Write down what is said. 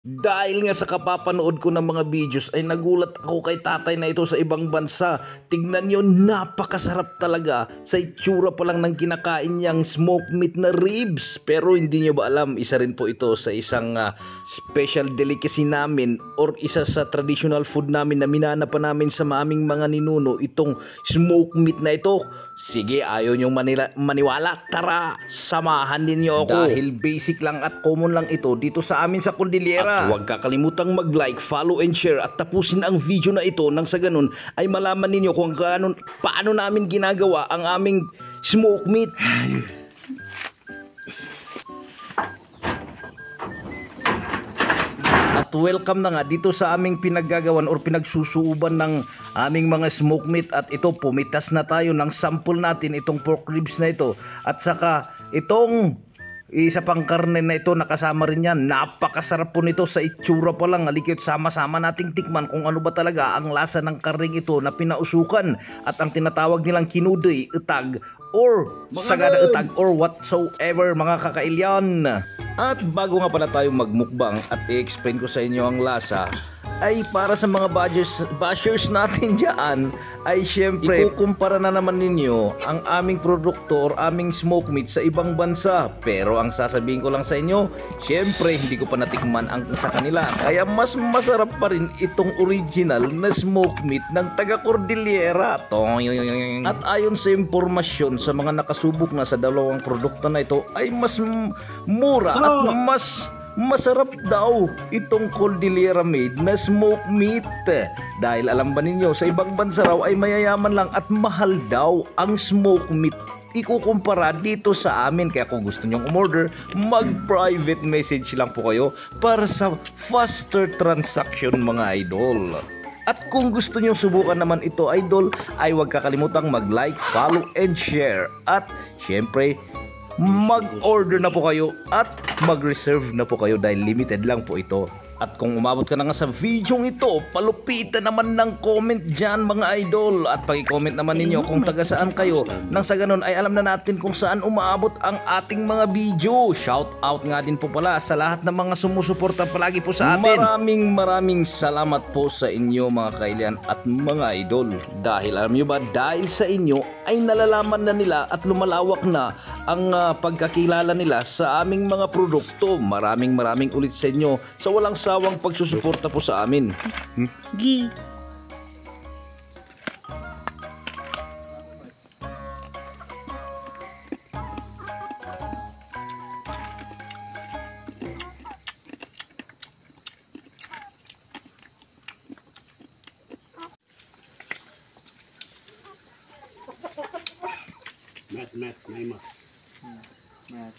Dahil nga sa kapapanood ko ng mga videos ay nagulat ako kay tatay na ito sa ibang bansa. Tignan nyo, napakasarap talaga sa itsura pa lang ng kinakain niyang smoked meat na ribs. Pero hindi nyo ba alam, isa rin po ito sa isang special delicacy namin or isa sa traditional food namin na minana pa namin sa aming mga ninuno, itong smoked meat na ito. Sige, ayaw nyong maniwala. Tara, samahan ninyo ako. Dahil basic lang at common lang ito dito sa amin sa Cordillera. At huwag kakalimutang mag-like, follow and share at tapusin ang video na ito nang sa ganun ay malaman ninyo kung paano namin ginagawa ang aming smoked meat. At welcome na nga dito sa aming pinaggagawan or pinagsusuuban ng aming mga smoked meat. At ito, pumitas na tayo ng sample natin itong pork ribs na ito. At saka itong isa pang karne na ito, nakasama rin yan. Napakasarap po nito sa itsura pa lang. Halikit, sama-sama nating tikman kung ano ba talaga ang lasa ng karning ito na pinausukan. At ang tinatawag nilang kinudoy, utag, or sagada utag, or whatsoever mga kakailyan. At bago nga pala tayong magmukbang at i-explain ko sa inyo ang lasa, ay para sa mga bashers natin dyan, ay syempre ikukumpara na naman ninyo ang aming produkto or aming smoked meat sa ibang bansa. Pero ang sasabihin ko lang sa inyo, syempre hindi ko pa natikman ang sa kanila, kaya mas masarap pa rin itong original na smoked meat ng taga Cordillera. At ayon sa impormasyon sa mga nakasubok na sa dalawang produkto na ito, ay mas mura at mas masarap daw itong Cordillera made na smoked meat. Dahil alam ba ninyo, sa ibang bansa raw ay mayayaman lang at mahal daw ang smoked meat ikukumpara dito sa amin. Kaya kung gusto nyong umorder, mag-private message lang po kayo para sa faster transaction mga idol. At kung gusto nyo subukan naman ito idol, ay huwag kakalimutang mag-like, follow and share. At syempre, mag-order na po kayo at mag-reserve na po kayo dahil limited lang po ito. At kung umabot ka na nga sa video ito, palupitan naman ng comment dyan mga idol. At pag-comment naman ninyo kung taga saan kayo. Nang sa ganun ay alam na natin kung saan umabot ang ating mga video. Shout out nga din po pala sa lahat ng mga sumusuporta palagi po sa atin. Maraming salamat po sa inyo mga kailian at mga idol. Dahil alam nyo ba, dahil sa inyo ay nalalaman na nila at lumalawak na ang pagkakilala nila sa aming mga produkto. Maraming ulit sa inyo sa walang sawang pagsusuporta po sa amin. Gi. Mat, naimas. Mat.